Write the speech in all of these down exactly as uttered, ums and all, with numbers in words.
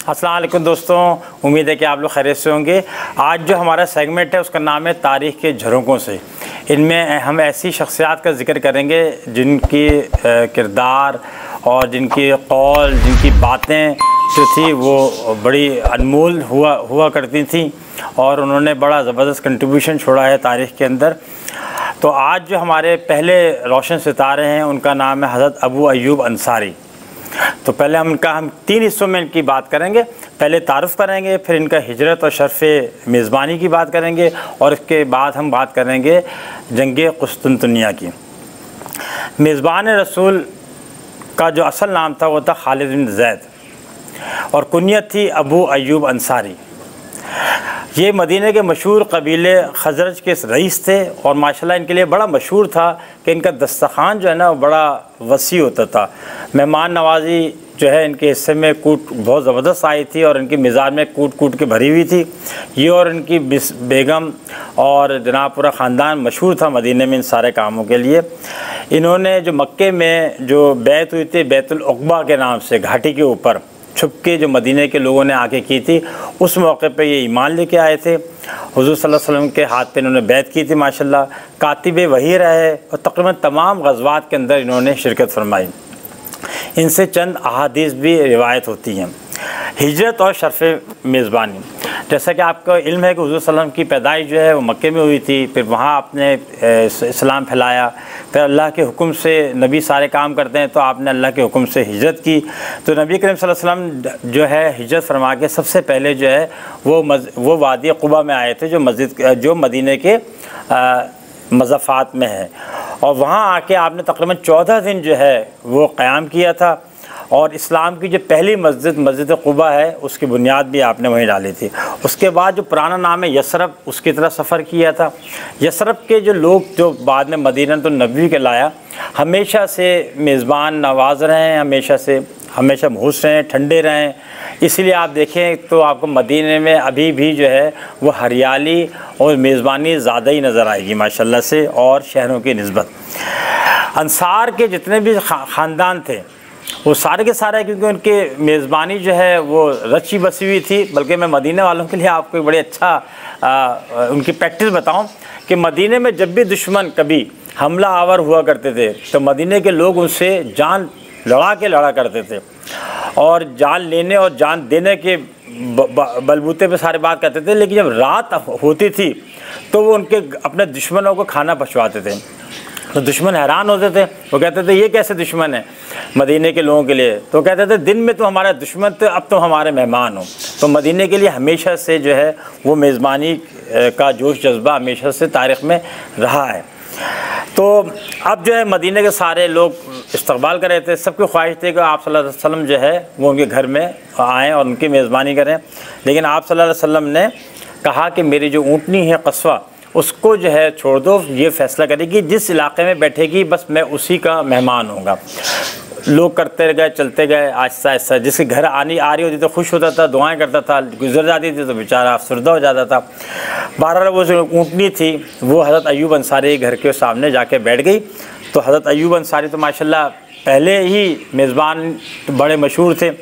अस्सलाम वालेकुम दोस्तों, उम्मीद है कि आप लोग खैरियत से होंगे। आज जो हमारा सेगमेंट है उसका नाम है तारीख़ के झरोकों से। इनमें हम ऐसी शख्सियात का जिक्र करेंगे जिनकी किरदार और जिनकी कौल, जिनकी बातें जो थी वो बड़ी अनमोल हुआ हुआ करती थी और उन्होंने बड़ा ज़बरदस्त कंट्रीब्यूशन छोड़ा है तारीख़ के अंदर। तो आज जो हमारे पहले रोशन सितारे हैं उनका नाम है हज़रत अबू अय्यूब अंसारी। तो पहले हम इनका हम तीन हिस्सों में इनकी बात करेंगे। पहले तारुफ़ करेंगे, फिर इनका हिजरत और शर्फ़ मेज़बानी की बात करेंगे और इसके बाद हम बात करेंगे जंगे कुस्तुनतुनिया की। मेज़बान रसूल का जो असल नाम था वो था खालिद बिन ज़ैद और कुनियत थी अबू अय्यूब अंसारी। ये मदीने के मशहूर कबीले खजरज के रईस थे और माशाल्लाह इनके लिए बड़ा मशहूर था कि इनका दस्तरखान जो है ना वो बड़ा वसी होता था। मेहमान नवाजी जो है इनके हिस्से में कूट बहुत ज़बरदस्त आई थी और इनकी मिज़ाज में कूट कूट के भरी हुई थी। ये और इनकी बेगम और जनाब पूरा ख़ानदान मशहूर था मदीने में इन सारे कामों के लिए। इन्होंने जो मक्के में जो बैत हुई थी बैतुल उक़बा के नाम से, घाटी के ऊपर छुप के जो मदीने के लोगों ने आके की थी, उस मौके पे ये ईमान लेके आए थे। हुज़ूर सल्लल्लाहु अलैहि वसल्लम के हाथ पे इन्होंने बैत की थी माशाल्लाह। कातिबे वही रहे और तकरीबन तमाम ग़ज़वात के अंदर इन्होंने शिरकत फरमाई। इनसे चंद अहादीस भी रिवायत होती हैं। हिजरत और शर्फ़ मेज़बानी, जैसा कि आपको इल्म है कि हुज़ूर सल्लल्लाहु अलैहि वसल्लम की पैदाइश जो है वो मक्के में हुई थी, फिर वहाँ आपने इस्लाम फैलाया, फिर अल्लाह के हुक्म से नबी सारे काम करते हैं तो आपने अल्लाह के हुक्म से हिजरत की। तो नबी करीम सल्लल्लाहु अलैहि वसल्लम जो है हिजरत फरमा के सबसे पहले जो है वो मज वो वादी क़ुबा में आए थे जो मस्जिद जो मदीने के मज़ाफ़ात में है और वहाँ आके आपने तकरीबन चौदह दिन जो है वो क़याम किया था और इस्लाम की जो पहली मस्जिद मस्जिद क़ुबा है उसकी बुनियाद भी आपने वहीं डाली थी। उसके बाद जो पुराना नाम है यसरब, उसकी तरफ सफ़र किया था। यसरब के जो लोग जो बाद में मदीना तो नबवी के लाया, हमेशा से मेज़बान नवाज रहे हैं, हमेशा से हमेशा खुश रहें, ठंडे रहें। इसलिए आप देखें तो आपको मदीने में अभी भी जो है वो हरियाली और मेज़बानी ज़्यादा ही नज़र आएगी माशाल्लाह से और शहरों की निस्बत। अंसार के जितने भी ख़ानदान थे वो सारे के सारे, क्योंकि उनके मेज़बानी जो है वो रची बसी हुई थी। बल्कि मैं मदीने वालों के लिए आपको एक बड़ी अच्छा आ, उनकी प्रैक्टिस बताऊं कि मदीने में जब भी दुश्मन कभी हमला आवर हुआ करते थे तो मदीने के लोग उनसे जान लड़ा के लड़ा करते थे और जान लेने और जान देने के बलबूते पे सारे बात करते थे। लेकिन जब रात होती थी तो वो उनके अपने दुश्मनों को खाना पहुँचवाते थे तो दुश्मन हैरान होते थे। वो कहते थे ये कैसे दुश्मन है मदीने के लोगों के लिए। तो कहते थे दिन में तो हमारा दुश्मन थे, अब तो हमारे मेहमान हो। तो मदीने के लिए हमेशा से जो है वो मेज़बानी का जोश जज्बा हमेशा से तारीख़ में रहा है। तो अब जो है मदीने के सारे लोग इस्तक़बाल कर रहे थे, सबकी ख्वाहिश थी कि आप सल्लल्लाहु अलैहि वसल्लम जो है वो उनके घर में आएँ और उनकी मेज़बानी करें। लेकिन आप सल्लल्लाहु अलैहि वसल्लम ने कहा कि मेरी जो ऊँटनी है कस्वा उसको जो है छोड़ दो, ये फ़ैसला करेगी जिस इलाके में बैठेगी बस मैं उसी का मेहमान होऊंगा। लोग करते गए, चलते गए, आहिस्ता आहिस्ता। जिसके घर आनी आ रही होती तो खुश होता था, दुआएं करता था, गुजर जाती थी तो बेचारा अफसरदा हो जाता था। बहरहाल वो जो ऊँटनी थी वो हज़रत अय्यूब अंसारी घर के सामने जाके बैठ गई। तो हज़रत अय्यूब अंसारी तो माशाल्लाह पहले ही मेज़बान बड़े मशहूर थे।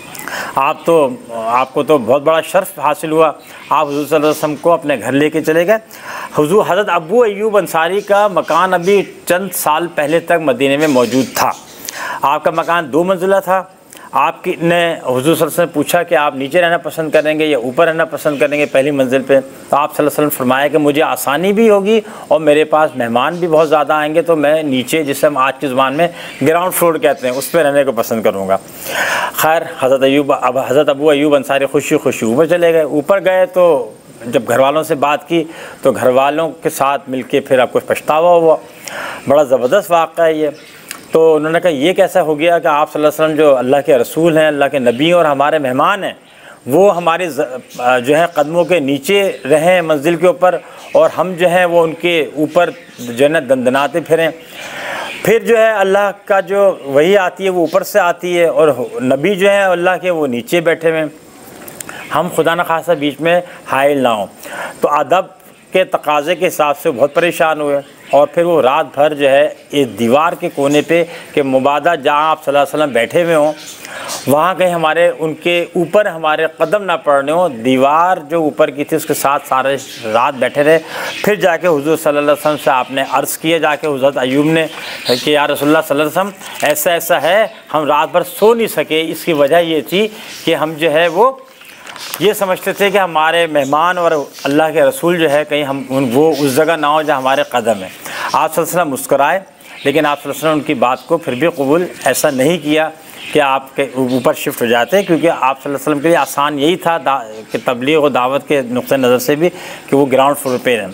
आप तो आपको तो बहुत बड़ा शर्फ हासिल हुआ, आप हुज़ूर सल्लल्लाहु अलैहि वसल्लम को अपने घर लेके चले गए। हुज़ूर हज़रत अबू अय्यूब अंसारी का मकान अभी चंद साल पहले तक मदीने में मौजूद था। आपका मकान दो मंजिला था। आपकी ने हुज़ूर सल्लल्लाहु अलैहि वसल्लम पूछा कि आप नीचे रहना पसंद करेंगे या ऊपर रहना पसंद करेंगे पहली मंजिल पे। तो आप सल्लल्लाहु अलैहि वसल्लम फरमाया कि मुझे आसानी भी होगी और मेरे पास मेहमान भी बहुत ज़्यादा आएंगे तो मैं नीचे, जिसे हम आज की ज़ुबान में ग्राउंड फ्लोर कहते हैं, उस पर रहने को पसंद करूँगा। खैर हज़रत अय्यूब अब हज़रत अबू अय्यूब अंसारी खुशी खुशी ऊपर चले गए। ऊपर गए तो जब घर वालों से बात की तो घर वालों के साथ मिल के फिर आपको पछतावा हुआ। बड़ा ज़बरदस्त वाक़या है ये। तो उन्होंने कहा ये कैसा हो गया कि आप सल्लल्लाहु अलैहि वसल्लम जो अल्लाह के रसूल हैं, अल्लाह के नबी और हमारे मेहमान हैं, वो हमारे जो है कदमों के नीचे रहें मंजिल के ऊपर और हम जो हैं वो उनके ऊपर जो है ना दंदनाते फिरें। फिर जो है अल्लाह का जो वही आती है वो ऊपर से आती है और नबी जो है अल्लाह के वो नीचे बैठे हुए, हम खुदा न खासा बीच में हाइल ना हो। तो अदब के तकाज़े के हिसाब से बहुत परेशान हुए और फिर वो रात भर जो है इस दीवार के कोने पे कि मुबादा जहाँ आप सल्लल्लाहु अलैहि वसल्लम बैठे हुए हों वहाँ कहीं हमारे उनके ऊपर हमारे कदम ना पड़ने हो। दीवार जो ऊपर की थी उसके साथ सारे रात बैठे रहे। फिर जाके हुज़ूर सल्लल्लाहु अलैहि वसल्लम से आपने अर्ज़ किया जाके हज़रत अय्यूब ने कि या रसूलुल्लाह सल्लल्लाहु अलैहि वसल्लम ऐसा ऐसा है, हम रात भर सो नहीं सके। इसकी वजह ये थी कि हम जो है वो ये समझते थे कि हमारे मेहमान और अल्लाह के रसूल जो है कहीं हम वो उस जगह ना हो जहाँ हमारे कदम है। आप सल्लल्लाहु अलैहि वसल्लम मुस्कुराए, लेकिन आप सल्लल्लाहु अलैहि वसल्लम उनकी बात को फिर भी कबूल ऐसा नहीं किया कि आपके ऊपर शिफ्ट हो जाते हैं, क्योंकि आप सल्लल्लाहु अलैहि वसल्लम के लिए आसान यही था कि तबलीग और दावत के नुक़्ते नज़र से भी कि वो ग्राउंड फ्लोर पे हैं।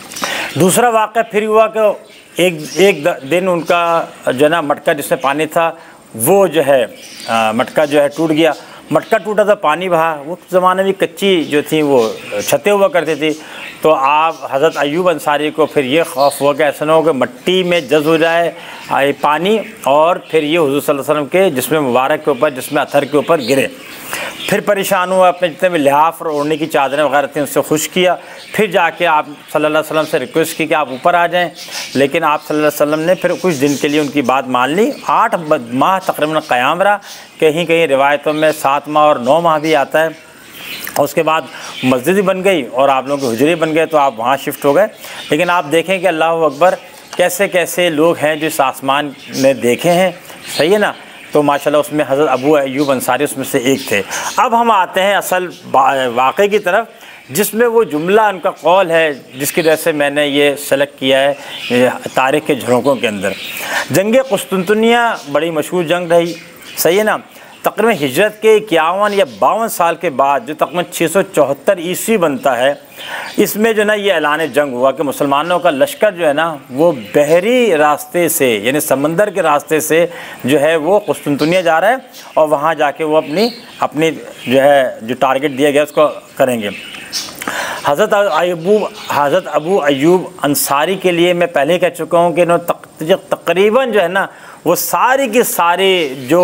दूसरा वाक़या फिर हुआ कि एक एक दिन उनका जो है ना मटका जिसमें पानी था वो जो है आ, मटका जो है टूट गया। मटका टूटा था, पानी बहा। वो ज़माने में कच्ची जो थी वो छतें हुआ करती थी। तो आप हज़रत अय्यूब अंसारी को फिर ये खौफ हुआ कि ऐसा ना हो कि मिट्टी में जज़ हो जाए पानी और फिर ये हुज़ूर सल्लल्लाहु अलैहि वसल्लम के जिस्म मुबारक के ऊपर, जिस्म अथर के ऊपर गिरे। फिर परेशान हुआ, अपने जितने भी लिहाफ और ओढ़ने की चादरें वगैरह थी उनसे खुश किया। फिर जाके आप सल्लल्लाहु अलैहि वसल्लम से रिक्वेस्ट की कि आप ऊपर आ जाएं, लेकिन आप सल्लल्लाहु अलैहि वसल्लम ने फिर कुछ दिन के लिए उनकी बात मान ली। आठ माह तकरीबन क़याम रहा, कहीं कहीं रिवायतों में सात माह और नौ माह भी आता है। और उसके बाद मस्जिद ही बन गई और आप लोगों के हुजरे बन गए, तो आप वहाँ शिफ्ट हो गए। लेकिन आप देखें कि अल्लाह अकबर, कैसे कैसे लोग हैं जो इस आसमान में देखे हैं, सही है ना। तो माशाल्लाह उसमें हज़रत अबू अय्यूब अंसारी उसमें से एक थे। अब हम आते हैं असल वाक़े की तरफ, जिसमें वो जुमला उनका कौल है जिसकी वजह से मैंने ये सेलेक्ट किया है तारीख़ के झरोकों के अंदर। जंग कुस्तुनतुनिया बड़ी मशहूर जंग रही, सही है ना। तकरीबन हिजरत के इक्यावन या बावन साल के बाद जो तकरीबन छः सौ चौहत्तर ईस्वी बनता है, इसमें जो ना ये ऐलान जंग हुआ कि मुसलमानों का लश्कर जो है ना वो बहरी रास्ते से यानी समंदर के रास्ते से जो है वो कुस्तुनतुनिया जा रहा है और वहाँ जाके वो अपनी अपनी जो है जो टारगेट दिया गया उसको करेंगे। हज़रत अय्यूब हज़रत अबू अय्यूब अंसारी के लिए मैं पहले कह चुका हूँ कि इन्होंने तकरीबन जो है ना वो सारी की सारी जो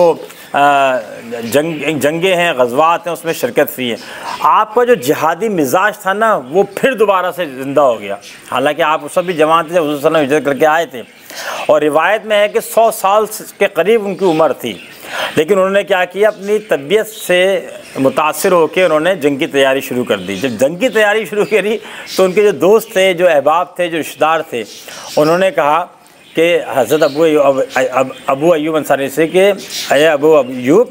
जंग जंगे हैं, गज़वात हैं, उसमें शिरकत की है। आपका जो जिहादी मिजाज था ना वो फिर दोबारा से ज़िंदा हो गया। हालांकि आप उस सब भी जवान थे, हुज़ूर सल्लल्लाहु अलैहि वसल्लम हिजरत करके आए थे और रिवायत में है कि सौ साल के करीब उनकी उम्र थी, लेकिन उन्होंने क्या किया, अपनी तबीयत से मुतासिर होकर उन्होंने जंग की तैयारी शुरू कर दी। जब जंग की तैयारी शुरू करी तो उनके जो दोस्त थे, जो अहबाब थे, जो रिश्तेदार थे, उन्होंने कहा कि हज़रत अबू अय्यूब अबू अय्यूब अंसारी से कि अय अबू अय्यूब,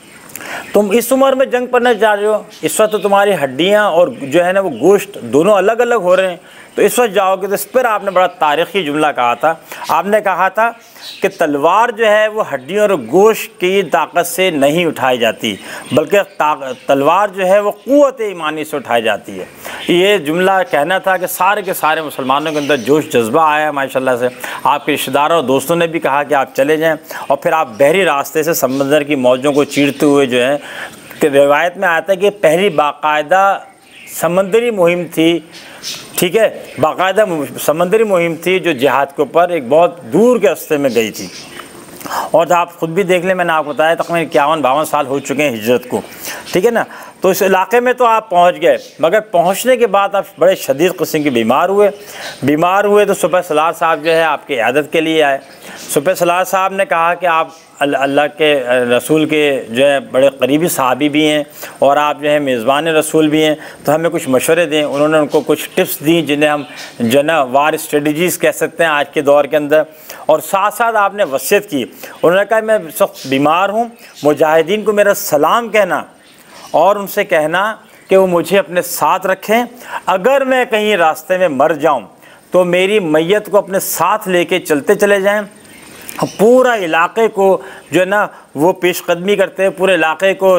तुम इस उम्र में जंग करने जा रहे हो, इस वक्त तो तुम्हारी हड्डियाँ और जो है ना वो गोश्त दोनों अलग अलग हो रहे हैं, तो इस वक्त जाओगे। तो इस पर आपने बड़ा तारीख़ी जुमला कहा था। आपने कहा था कि तलवार जो है वो हड्डियों और गोश्त की ताकत से नहीं उठाई जाती, बल्कि तलवार जो है वो क़ुव्वत ईमानी से उठाई जाती है। ये जुमला कहना था कि सारे के सारे मुसलमानों के अंदर जोश जज्बा आया माशाल्लाह से। आपके रिश्तेदारों और दोस्तों ने भी कहा कि आप चले जाएं और फिर आप बहरी रास्ते से समंदर की मौजों को चीरते हुए जो है, कि रिवायत में आता है कि पहली बाकायदा समंदरी मुहिम थी, ठीक है, बाकायदा समंदरी मुहिम थी जो जिहाद के ऊपर एक बहुत दूर के रास्ते में गई थी। और आप ख़ुद भी देख लें, मैंने आपको बताया तकरीबन इक्यावन बावन साल हो चुके हैं हिजरत को, ठीक है ना। तो इस इलाके में तो आप पहुंच गए, मगर पहुंचने के बाद आप बड़े शदीद किस्म के बीमार हुए बीमार हुए तो सुबह सलार साहब जो है आपकी इयादत के लिए आए। सुबह सलार साहब ने कहा कि आप अल्लाह के रसूल के जो है बड़े करीबी सहाबी भी हैं और आप जो है मेज़बान रसूल भी हैं, तो हमें कुछ मशवरे दें। उन्होंने उनको कुछ टिप्स दी जिन्हें हम जो ना वार स्ट्रेटजीज़ कह सकते हैं आज के दौर के अंदर। और साथ साथ आपने वसीयत की, उन्होंने कहा मैं सख्त बीमार हूँ, मुजाहिदीन को मेरा सलाम कहना और उनसे कहना कि वो मुझे अपने साथ रखें। अगर मैं कहीं रास्ते में मर जाऊं तो मेरी मैयत को अपने साथ लेके चलते चले जाएं। पूरा इलाके को जो है ना वो पेशकदमी करते हैं, पूरे इलाके को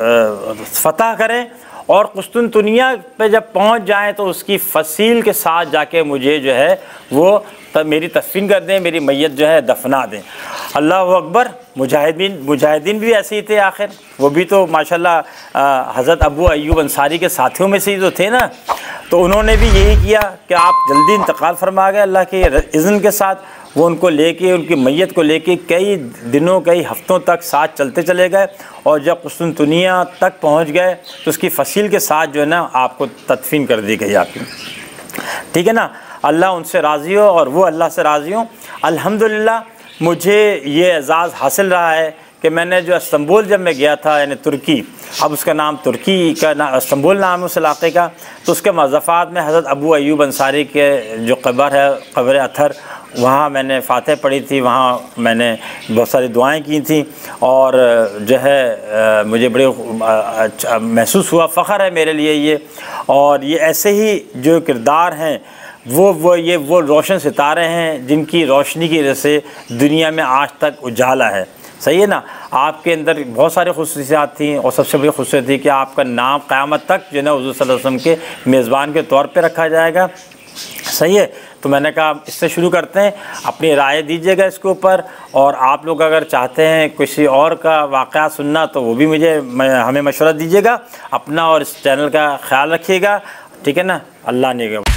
फतह करें और कुस्तुनतुनिया पे जब पहुंच जाएं तो उसकी फसील के साथ जाके मुझे जो है वो तब मेरी तस्फीन कर दें, मेरी मैयत जो है दफना दें। अल्लाह अकबर। मुजाहिदीन मुजाहिदीन भी ऐसे ही थे, आखिर वो भी तो माशाल्लाह हज़रत अबू अय्यूब अंसारी के साथियों में से ही तो थे ना। तो उन्होंने भी यही किया कि आप जल्दी इंतकाल फरमा गए अल्लाह के इज़्न के साथ। वो उनको लेके, उनकी मैयत को लेके कई दिनों कई हफ़्तों तक साथ चलते चले गए और जब कुस्तुनतुनिया तक पहुंच गए तो उसकी फसील के साथ जो है ना आपको तदफीन कर दी गई आपकी, ठीक है ना। अल्लाह उनसे राज़ी हो और वो अल्लाह से राज़ी हो। अल्हम्दुलिल्लाह मुझे ये एज़ाज़ हासिल रहा है कि मैंने जो इस्तांबुल जब मैं गया था, यानी तुर्की, अब उसका नाम तुर्की का ना इस्तांबुल नाम है उस इलाके का, तो उसके मज़ाफ़ात में हज़रत अबू अयूब अंसारी के जो कब्र है, कब्र अथर, वहाँ मैंने फ़ातिहा पढ़ी थी, वहाँ मैंने बहुत सारी दुआएं की थी और जो है मुझे बड़े अच्छा महसूस हुआ, फ़ख्र है मेरे लिए ये। और ये ऐसे ही जो किरदार हैं वो वो ये वो रोशन सितारे हैं जिनकी रोशनी की वजह से दुनिया में आज तक उजाला है। सही है ना। आपके अंदर बहुत सारी खुसूसियात थी और सबसे बड़ी खुसूसियत थी कि आपका नाम क़यामत तक जो है ना हुज़ूर सल्लल्लाहु अलैहि वसल्लम के मेज़बान के तौर पे रखा जाएगा। सही है। तो मैंने कहा इससे शुरू करते हैं, अपनी राय दीजिएगा इसके ऊपर, और आप लोग अगर चाहते हैं किसी और का वाक़या सुनना तो वो भी मुझे हमें मशवरा दीजिएगा। अपना और इस चैनल का ख्याल रखिएगा, ठीक है ना। अल्लाह ने